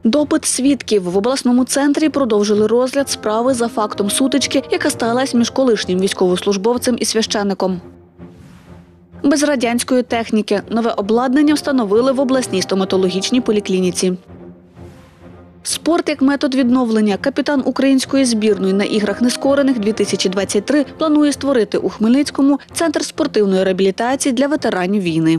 Допит свідків. В обласному центрі продовжили розгляд справи за фактом сутички, яка сталася між колишнім військовослужбовцем і священником. Без радянської техніки. Нове обладнання встановили в обласній стоматологічній поліклініці. Спорт як метод відновлення. Капітан української збірної на іграх нескорених 2023 планує створити у Хмельницькому центр спортивної реабілітації для ветеранів війни.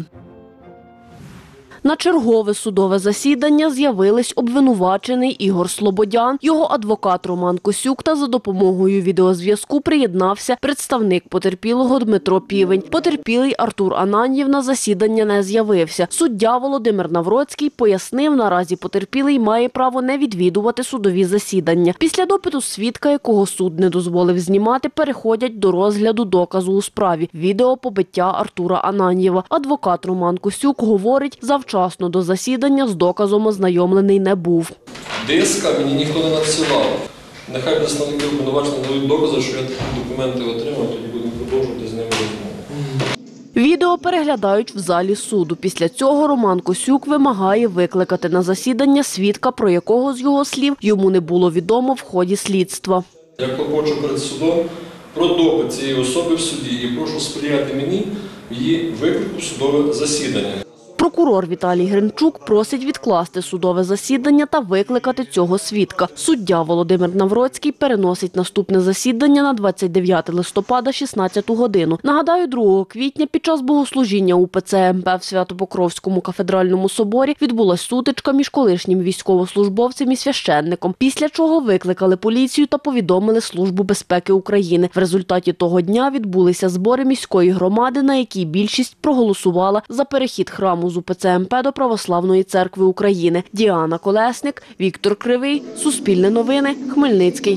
На чергове судове засідання з'явились обвинувачений Ігор Слободян, його адвокат Роман Косюк та за допомогою відеозв'язку приєднався представник потерпілого Дмитро Півень. Потерпілий Артур Ананьєв на засідання не з'явився. Суддя Володимир Навроцький пояснив, наразі потерпілий має право не відвідувати судові засідання. Після допиту свідка, якого суд не дозволив знімати, переходять до розгляду доказу у справі – відео побиття Артура Ананьєва. Адвокат Роман Косюк говорить, завчасно до засідання з доказом ознайомлений не був. Диска мені ніхто не надсилав. Нехай представники обвинувачення дають докази, що я документи отримав, тоді будемо продовжувати з ними розмову. Відео переглядають в залі суду. Після цього Роман Косюк вимагає викликати на засідання свідка, про якого, з його слів, йому не було відомо в ході слідства. Я клопочу перед судом про допит цієї особи в суді і прошу сприяти мені в її виклику в судове засідання. Прокурор Віталій Гринчук просить відкласти судове засідання та викликати цього свідка. Суддя Володимир Навроцький переносить наступне засідання на 29 листопада 16 годину. Нагадаю, 2 квітня під час богослужіння УПЦ МП в Свято-Покровському кафедральному соборі відбулась сутичка між колишнім військовослужбовцем і священником, після чого викликали поліцію та повідомили Службу безпеки України. В результаті того дня відбулися збори міської громади, на якій більшість проголосувала за перехід храму з УПЦ МП до Православної церкви України. Діана Колесник, Віктор Кривий, Суспільне новини, Хмельницький.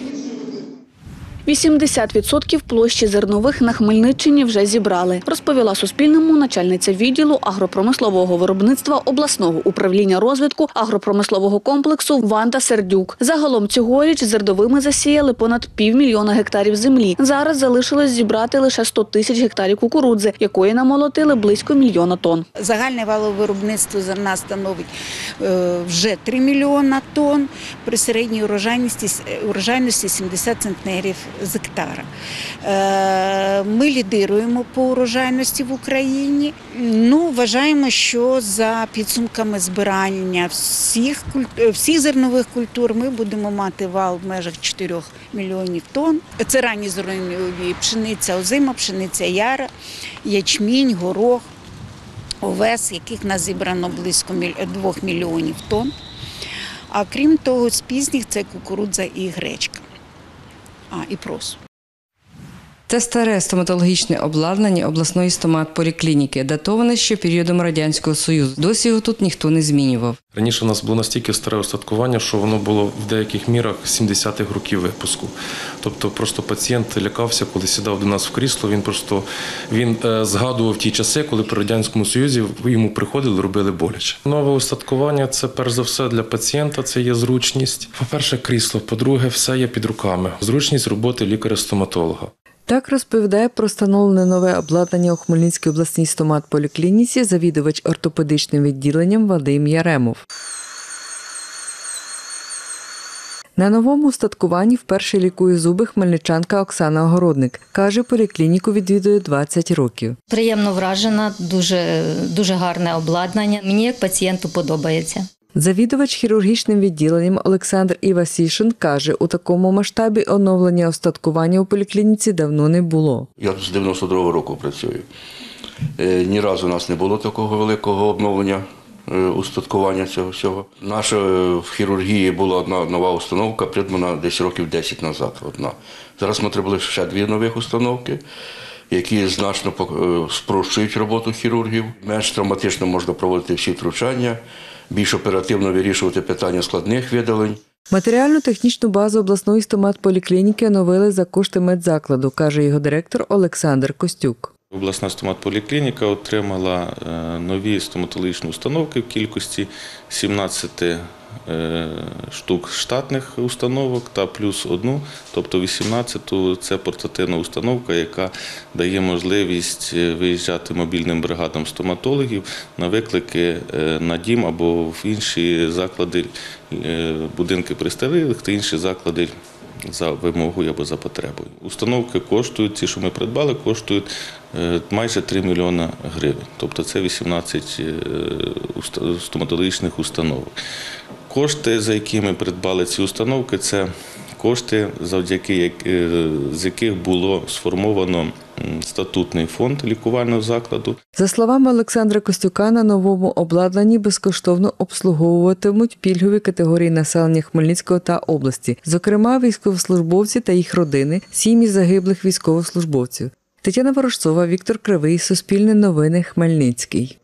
80% площі зернових на Хмельниччині вже зібрали, розповіла Суспільному начальниця відділу агропромислового виробництва обласного управління розвитку агропромислового комплексу Ванда Сердюк. Загалом цьогоріч зерновими засіяли понад 500 000 гектарів землі. Зараз залишилось зібрати лише 100 тисяч гектарів кукурудзи, якої намолотили близько 1 мільйона тонн. Загальне валове виробництво зерна становить вже 3 мільйона тонн при середній урожайності 70 центнерів з гектара. Ми лідируємо по урожайності в Україні. Вважаємо, що за підсумками збирання всіх зернових культур ми будемо мати вал в межах 4 мільйонів тонн. Це ранні зернові: пшениця озима, пшениця яра, ячмінь, горох, овес, яких нас зібрано близько 2 мільйонів тонн. А крім того, з пізніх це кукурудза і гречка. І просо. Це старе стоматологічне обладнання обласної стоматполіклініки, датоване ще періодом Радянського Союзу. Досі його тут ніхто не змінював. Раніше у нас було настільки старе устаткування, що воно було в деяких мірах 70-х років випуску. Тобто просто пацієнт лякався, коли сідав до нас в крісло, він згадував ті часи, коли при Радянському Союзі йому приходили, робили боляче. Нове устаткування – це перш за все для пацієнта, це є зручність. По-перше, крісло, по-друге, все є під руками. Зручність роботи лікаря-стоматолога. Так розповідає про встановлене нове обладнання у Хмельницькій обласній стоматполіклініці завідувач ортопедичним відділенням Вадим Яремов. На новому устаткуванні вперше лікує зуби хмельничанка Оксана Огородник. Каже, поліклініку відвідує 20 років. Приємно вражена, дуже гарне обладнання. Мені як пацієнту подобається. Завідувач хірургічним відділенням Олександр Івасішин каже, у такому масштабі оновлення устаткування у поліклініці давно не було. Я з 92-го року працюю. Ні разу у нас не було такого великого обновлення устаткування цього всього. Наша в хірургії була одна нова установка, придбана десь років 10 назад. Зараз ми отримали ще 2 нових установки, які значно спрощують роботу хірургів. Менш травматично можна проводити всі втручання, більш оперативно вирішувати питання складних видалень. Матеріально-технічну базу обласної стоматполіклініки оновили за кошти медзакладу, каже його директор Олександр Костюк. Обласна стоматполіклініка отримала нові стоматологічні установки в кількості 17 штук штатних установок та плюс 1, тобто 18-ту – це портативна установка, яка дає можливість виїжджати мобільним бригадам стоматологів на виклики на дім або в інші заклади, будинки престарілих та інші заклади за вимогою або за потребою. Установки коштують, ті, що ми придбали, коштують майже 3 мільйони гривень. Тобто це 18 стоматологічних установок. Кошти, за які ми придбали ці установки, це кошти, завдяки з яких було сформовано статутний фонд лікувального закладу. За словами Олександра Костюка, на новому обладнанні безкоштовно обслуговуватимуть пільгові категорії населення Хмельницького та області, зокрема військовослужбовці та їх родини, сім'ї загиблих військовослужбовців. Тетяна Ворожцова, Віктор Кривий, Суспільне новини, Хмельницький.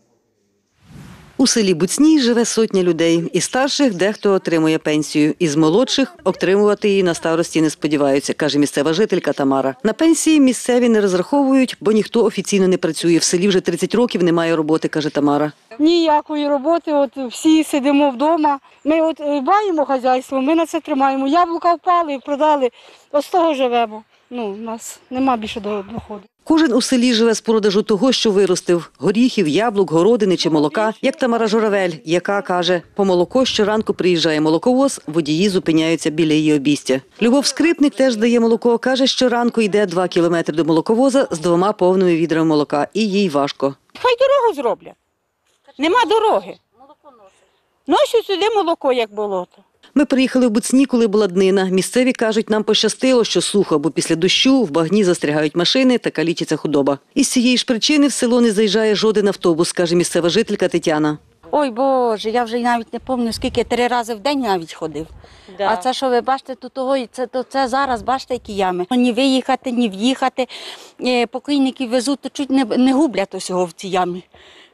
У селі Буцній живе сотня людей. Із старших дехто отримує пенсію. Із молодших отримувати її на старості не сподіваються, каже місцева жителька Тамара. На пенсії місцеві не розраховують, бо ніхто офіційно не працює. В селі вже 30 років немає роботи, каже Тамара. Ніякої роботи, всі сидимо вдома. Ми маємо хазяйство, ми на це тримаємо. Яблука впали, продали, з того живемо. У нас нема більше доходу. Кожен у селі живе з продажу того, що виростив – горіхів, яблук, городини чи молока, як Тамара Журавель, яка каже, по молоко щоранку приїжджає молоковоз, водії зупиняються біля її обістя. Любов Скрипник теж дає молоко, каже, щоранку йде 2 кілометри до молоковоза з 2 повними відрами молока, і їй важко. Хай дорогу зроблять. Нема дороги. Носять сюди молоко, як болото. Ми приїхали в Буцні, коли була днина. Місцеві кажуть, нам пощастило, що сухо, бо після дощу в багні застрягають машини та калічиться худоба. Із цієї ж причини в село не заїжджає жоден автобус, каже місцева жителька Тетяна. Ой, Боже, я вже навіть не пам'ятаю, скільки 3 рази в день навіть ходив. Да. А це, що ви бачите, це зараз, бачите, які ями. Ні виїхати, ні в'їхати. Покійників везуть, то чуть не гублять усього в цій ямі.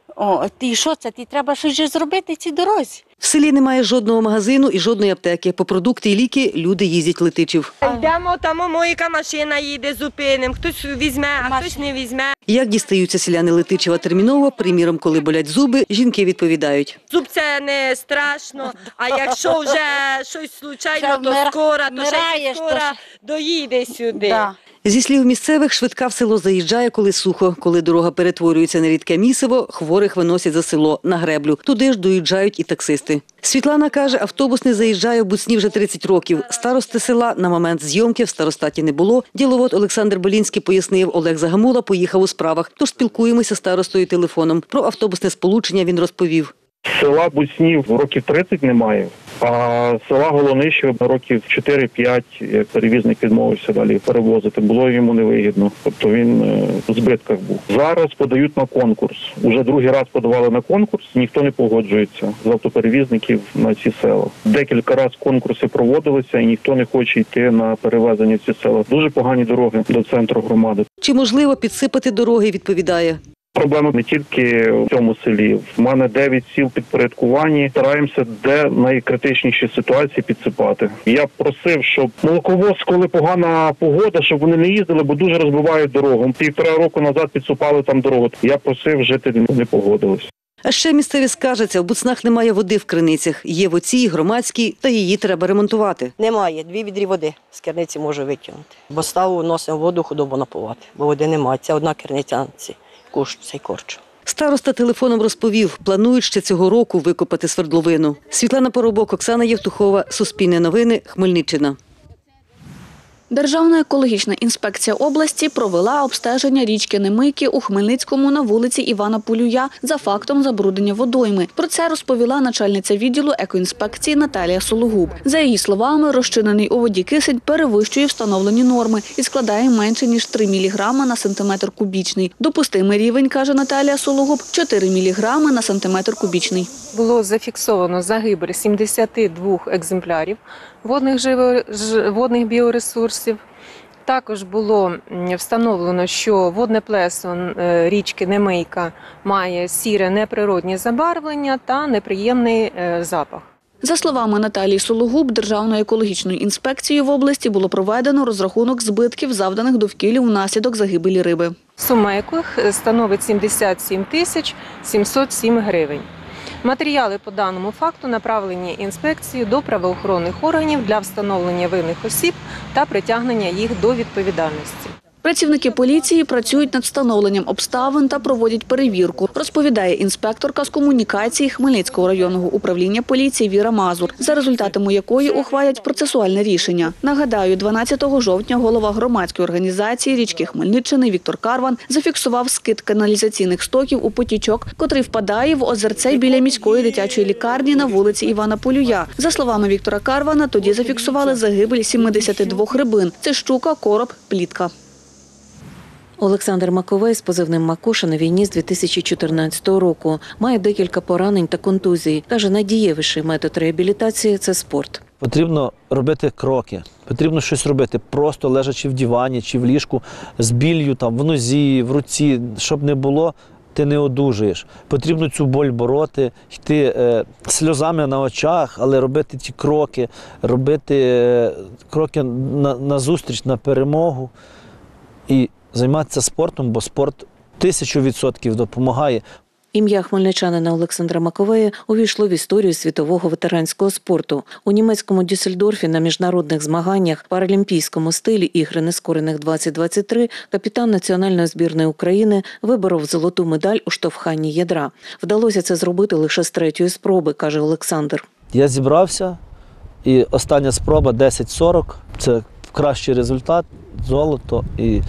І що це? Треба щось зробити в цій дорозі. В селі немає жодного магазину і жодної аптеки. По продукти і ліки люди їздять Летичів. Йдемо, там мойка машина їде, зупинимо. Хтось візьме, а хтось не візьме. Як дістаються селяни Летичева терміново, приміром, коли болять зуби, жінки відповідають. Зуб це не страшно, а якщо вже щось случайно, то скоро, то ще скоро доїде сюди. Да. Зі слів місцевих, швидка в село заїжджає, коли сухо. Коли дорога перетворюється на рідке місиво, хворих виносять за село на греблю. Туди ж доїжджають і таксисти. Світлана каже, автобус не заїжджає в Буцні вже 30 років. Старости села на момент зйомки в старостаті не було. Діловод Олександр Белінський пояснив, Олег Загамула поїхав у справах. Тож спілкуємося з старостою телефоном. Про автобусне сполучення він розповів. Села Буцнів років 30 немає, а села Голонищів років 4-5, як перевізник відмовився далі перевозити, було йому невигідно. Тобто він в збитках був. Зараз подають на конкурс. Уже другий раз подавали на конкурс, ніхто не погоджується з автоперевізників на ці села. Декілька разів конкурси проводилися і ніхто не хоче йти на перевезення в ці села. Дуже погані дороги до центру громади. Чи можливо підсипати дороги, відповідає. Проблема не тільки в цьому селі. В мене 9 сіл підпорядкування. Стараємося, де найкритичніші ситуації підсипати. Я просив, щоб молоковоз, коли погана погода, щоб вони не їздили, бо дуже розбивають дорогу. 1,5 року назад підсипали там дорогу. Я просив, жителі не погодились. А ще місцеві скаржаться, в Буцнах немає води в криницях. Є в оцій, громадській, та її треба ремонтувати. Немає, 2 відрі води з керниці можу витягнути. Бо ставу носимо воду, худобу напувати, бо води немає. Це одна керниця на цей корч. Староста телефоном розповів, планують ще цього року викопати свердловину. Світлана Поробок, Оксана Євтухова, Суспільне новини, Хмельниччина. Державна екологічна інспекція області провела обстеження річки Немийки у Хмельницькому на вулиці Івана Полюя за фактом забруднення водойми. Про це розповіла начальниця відділу екоінспекції Наталія Сологуб. За її словами, розчинений у воді кисень перевищує встановлені норми і складає менше, ніж 3 мг на сантиметр кубічний. Допустимий рівень, каже Наталія Сологуб, 4 мг на сантиметр кубічний. Було зафіксовано загибель 72 екземплярів водних біоресурсів. Також було встановлено, що водне плесо річки Немийка має сіре неприроднє забарвлення та неприємний запах. За словами Наталії Сологуб, Державною екологічною інспекцією в області було проведено розрахунок збитків, завданих довкіллю внаслідок загибелі риби. Сума яких становить 77 тисяч 707 гривень. Матеріали по даному факту направлені інспекцією до правоохоронних органів для встановлення винних осіб та притягнення їх до відповідальності. Працівники поліції працюють над встановленням обставин та проводять перевірку, розповідає інспекторка з комунікації Хмельницького районного управління поліції Віра Мазур, за результатами якої ухвалять процесуальне рішення. Нагадаю, 12 жовтня голова громадської організації «Річки Хмельниччини» Віктор Карван зафіксував скид каналізаційних стоків у потічок, котрий впадає в озерце біля міської дитячої лікарні на вулиці Івана Полюя. За словами Віктора Карвана, тоді зафіксували загибель 72 рибин – це щука, короб, плітка. Олександр Маковей з позивним «Макуша» на війні з 2014 року. Має декілька поранень та контузій. Каже, найдієвіший метод реабілітації – це спорт. Потрібно робити кроки, потрібно щось робити, просто лежачи в дивані чи в ліжку з біллю там, в нозі, в руці, щоб не було, ти не одужаєш. Потрібно цю боль бороти, йти сльозами на очах, але робити ті кроки, робити кроки назустріч, на перемогу і займатися спортом, бо спорт 1000% допомагає. Ім'я хмельничанина Олександра Маковея увійшло в історію світового ветеранського спорту. У німецькому Дюссельдорфі на міжнародних змаганнях паралімпійському стилі ігри нескорених 2023 капітан національної збірної України виборов золоту медаль у штовханні ядра. Вдалося це зробити лише з 3-ї спроби, каже Олександр. Я зібрався, і остання спроба 10:40 – це кращий результат, золото.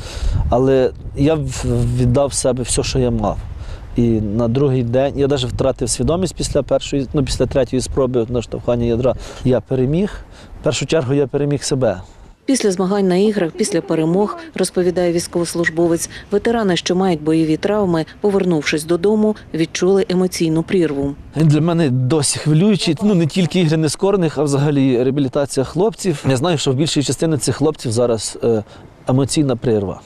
Але я віддав себе все, що я мав. І на другий день, я навіть втратив свідомість після 3-ї спроби на штовхання ядра. Я переміг, в першу чергу я переміг себе. Після змагань на іграх, після перемог, розповідає військовослужбовець, ветерани, що мають бойові травми, повернувшись додому, відчули емоційну прірву. Для мене досі хвилюючий, не тільки ігри нескорених, а взагалі реабілітація хлопців. Я знаю, що в більшій частині цих хлопців зараз емоційна прірва.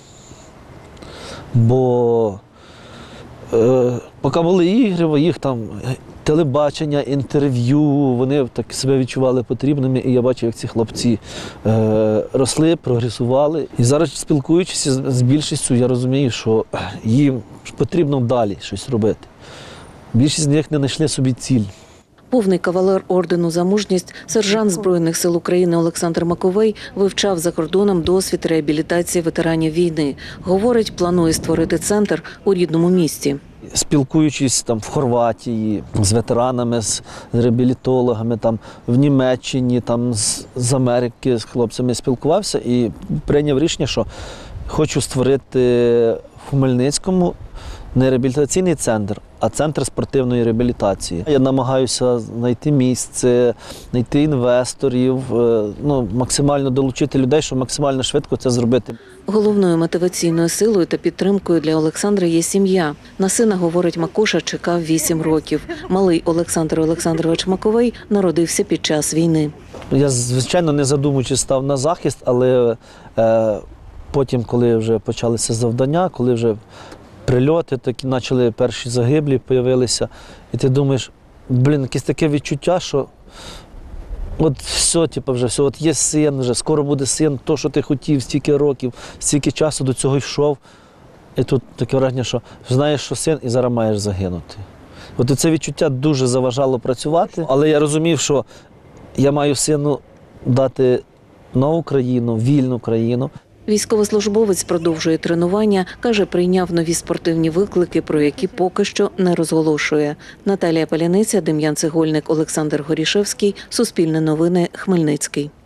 Бо поки були ігри, їх там телебачення, інтерв'ю, вони так себе відчували потрібними, і я бачив, як ці хлопці росли, прогресували. І зараз, спілкуючись з більшістю, я розумію, що їм потрібно далі щось робити. Більшість з них не знайшли собі ціль. Повний кавалер ордену «За мужність», сержант Збройних сил України Олександр Маковей вивчав за кордоном досвід реабілітації ветеранів війни. Говорить, планує створити центр у рідному місті. Спілкуючись там в Хорватії з ветеранами, з реабілітологами, там в Німеччині, там з Америки, з хлопцями спілкувався і прийняв рішення, що хочу створити в Хмельницькому не реабілітаційний центр, а центр спортивної реабілітації. Я намагаюся знайти місце, знайти інвесторів, максимально долучити людей, щоб максимально швидко це зробити. Головною мотиваційною силою та підтримкою для Олександра є сім'я. На сина, говорить Макуша, чекав 8 років. Малий Олександр Олександрович Маковей народився під час війни. Я, звичайно, не задумуючись, став на захист, але потім, коли вже почалися завдання, коли вже прильоти, такі почали перші загиблі, з'явилися, і ти думаєш, якесь таке відчуття, що от все, от є син, вже скоро буде син, то, що ти хотів, стільки років, стільки часу до цього йшов. І тут таке враження, що знаєш, що син, і зараз маєш загинути. От це відчуття дуже заважало працювати, але я розумів, що я маю сину дати нову країну, вільну країну. Військовослужбовець продовжує тренування, каже, прийняв нові спортивні виклики, про які поки що не розголошує. Наталія Паляниця, Дем'ян Цегольник, Олександр Горішевський. Суспільне новини, Хмельницький.